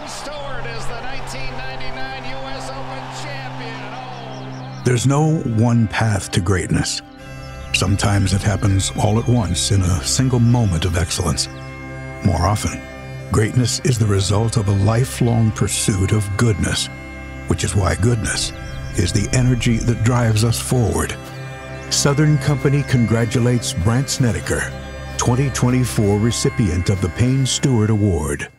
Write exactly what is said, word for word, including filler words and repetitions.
Payne Stewart is the nineteen ninety-nine U S Open champion. Oh. There's no one path to greatness. Sometimes it happens all at once in a single moment of excellence. More often, greatness is the result of a lifelong pursuit of goodness, which is why goodness is the energy that drives us forward. Southern Company congratulates Brant Snedeker, twenty twenty-four recipient of the Payne Stewart Award.